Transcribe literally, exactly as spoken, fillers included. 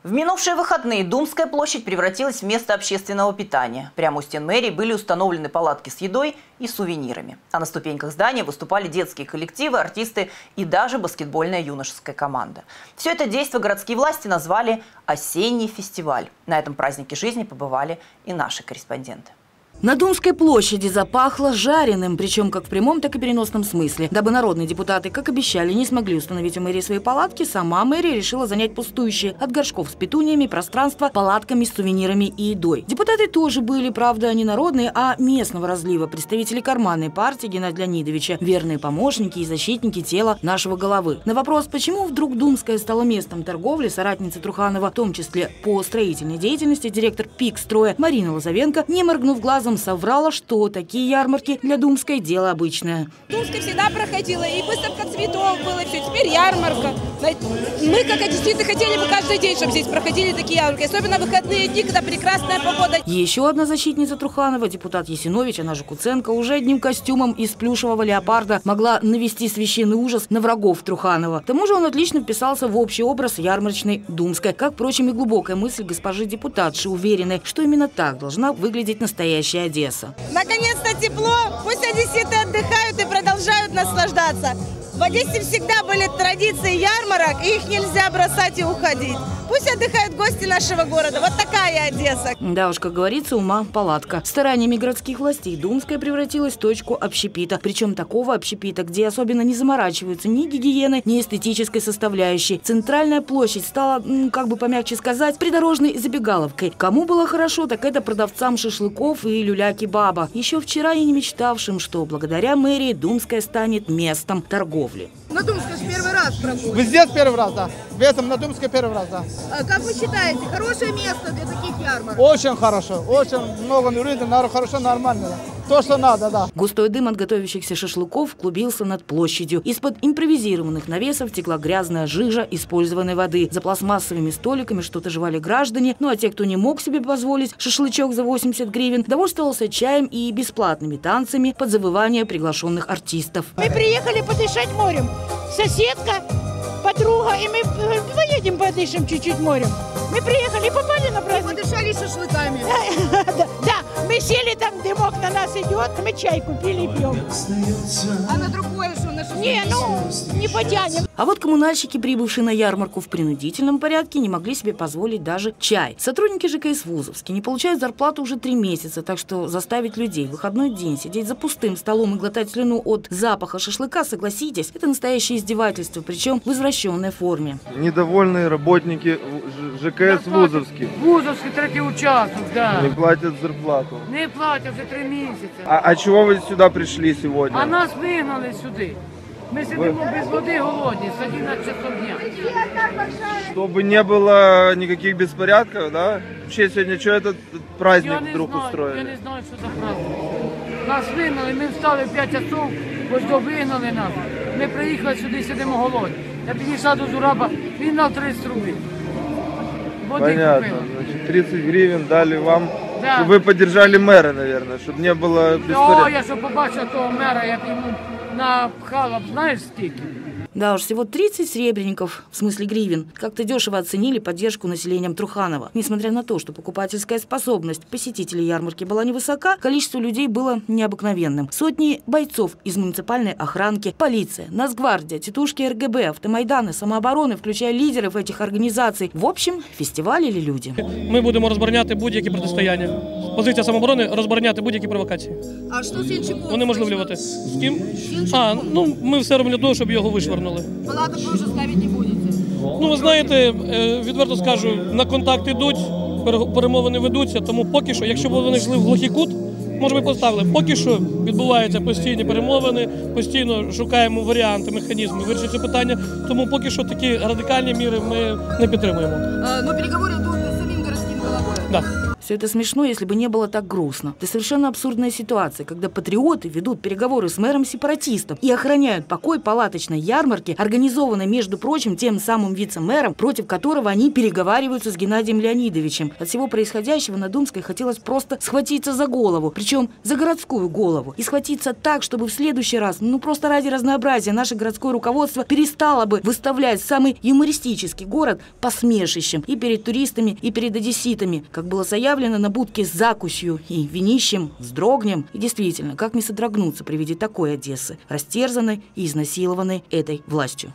В минувшие выходные Думская площадь превратилась в место общественного питания. Прямо у стен мэрии были установлены палатки с едой и сувенирами. А на ступеньках здания выступали детские коллективы, артисты и даже баскетбольная юношеская команда. Все это действо городские власти назвали «Осенний фестиваль». На этом празднике жизни побывали и наши корреспонденты. На Думской площади запахло жареным, причем как в прямом, так и переносном смысле. Дабы народные депутаты, как обещали, не смогли установить у мэрии свои палатки, сама мэрия решила занять пустующие от горшков с петуниями пространство палатками с сувенирами и едой. Депутаты тоже были, правда, не народные, а местного разлива, представители карманной партии Геннадия Леонидовича, верные помощники и защитники тела нашего головы. На вопрос, почему вдруг Думская стала местом торговли, соратница Труханова, в том числе по строительной деятельности, директор ПИК-строя Марина Лозовенко, не моргнув глазом, соврала, что такие ярмарки для Думской дело обычное. Думская всегда проходила, и выставка цветов была, и все, теперь ярмарка. Мы, как одесситы, хотели бы каждый день, чтобы здесь проходили такие ярмарки, особенно в выходные дни, когда прекрасная погода. Еще одна защитница Труханова, депутат Ясинович, она же Куценко, уже одним костюмом из плюшевого леопарда могла навести священный ужас на врагов Труханова. К тому же он отлично вписался в общий образ ярмарочной Думской, как, впрочем, и глубокая мысль госпожи депутатши, уверенной, что именно так должна выглядеть настоящая Одесса. Наконец-то тепло, пусть одесситы отдыхают и продолжают наслаждаться. В Одессе всегда были традиции ярмарок, и их нельзя бросать и уходить. Пусть отдыхают гости нашего города. Вот такая Одесса. Да уж, как говорится, ума палатка. Стараниями городских властей Думская превратилась в точку общепита. Причем такого общепита, где особенно не заморачиваются ни гигиеной, ни эстетической составляющей. Центральная площадь стала, как бы помягче сказать, придорожной забегаловкой. Кому было хорошо, так это продавцам шашлыков и люля-кебаба. Еще вчера и не мечтавшим, что благодаря мэрии Думская станет местом торговли. На Думской первый раз проходит. Вы здесь первый раз, да? В этом на Думской первый раз, да. А как вы считаете, хорошее место для таких ярмарок? Очень хорошо, очень много людей, хорошо, нормально, да. То, что надо, да. Густой дым от готовящихся шашлыков клубился над площадью. Из-под импровизированных навесов текла грязная жижа использованной воды. За пластмассовыми столиками что-то жевали граждане. Ну а те, кто не мог себе позволить шашлычок за восемьдесят гривен, довольствовался чаем и бесплатными танцами под завывание приглашенных артистов. Мы приехали подышать морем. Соседка, подруга, и мы поедем подышим чуть-чуть морем. Мы приехали и попали на праздник. И подышали шашлыками. Да, да, мы сели, там дымок на нас идет, мы чай купили и пьем. А на другое что? На Не, ну, не потянем. А вот коммунальщики, прибывшие на ярмарку в принудительном порядке, не могли себе позволить даже чай. Сотрудники ЖКС Вузовский не получают зарплату уже три месяца, так что заставить людей в выходной день сидеть за пустым столом и глотать слюну от запаха шашлыка, согласитесь, это настоящее издевательство, причем в извращенной форме. Недовольные работники ЖКС Вузовский. Вузовский третій участок, да. Не платят зарплату. Не платять вже три місяці. А, а чего вы сюда пришли сегодня? А нас вигнали сюди. Ми сидимо без води голодні з одинадцяти часов дня. Чтобы не было никаких беспорядков, да? Вообще сегодня что этот праздник вдруг знаю, устроили? Я не знаю, що за праздник. Нас вигнали, ми встали в п'ять часов, ось до вигнали нас. Ми приїхали сюди, сидимо голодні. Я підійшла до Зураба, він дав тридцять рублів. Води Понятно, купили. значит, тридцать гривен дали вам, Да. чтобы вы поддержали мэра, наверное, чтобы не было О, беспорядков. я що побачив того мера, я б йому напхала, знаєш скільки? Да уж, всего тридцать серебряников, в смысле гривен, как-то дешево оценили поддержку населением Труханова. Несмотря на то, что покупательская способность посетителей ярмарки была невысока, количество людей было необыкновенным. Сотни бойцов из муниципальной охранки, полиция, Нацгвардия, тетушки РГБ, автомайданы, самообороны, включая лидеров этих организаций. В общем, фестиваль или люди. Ми будемо розбороняти будь-які протистояння. Позиція самооборони – розбороняти будь-які провокації. А що з Янчуком? Унеможливлювати. З ким? А, ну, ми все робимо для того, щоб його вишвернули. Палаток ви вже ставити не будете? Ну, ви знаєте, відверто скажу, на контакт йдуть, перемовини ведуться, тому поки що, якщо б вони йшли в глухий кут, може, ми поставили. Поки що відбуваються постійні перемовини, постійно шукаємо варіанти, механізми вирішити це питання, тому поки що такі радикальні міри ми не підтримуємо. А, но переговори йдуть з самим городським головою. Да. Все это смешно, если бы не было так грустно. Это совершенно абсурдная ситуация, когда патриоты ведут переговоры с мэром сепаратистов и охраняют покой палаточной ярмарки, организованной, между прочим, тем самым вице-мэром, против которого они переговариваются с Геннадием Леонидовичем. От всего происходящего на Думской хотелось просто схватиться за голову, причем за городскую голову. И схватиться так, чтобы в следующий раз, ну просто ради разнообразия, наше городское руководство перестало бы выставлять самый юмористический город посмешищем и перед туристами, и перед одесситами, как было заявлено на будке с закусью и винищем, вздрогнем. И действительно, как не содрогнуться при виде такой Одессы, растерзанной и изнасилованной этой властью.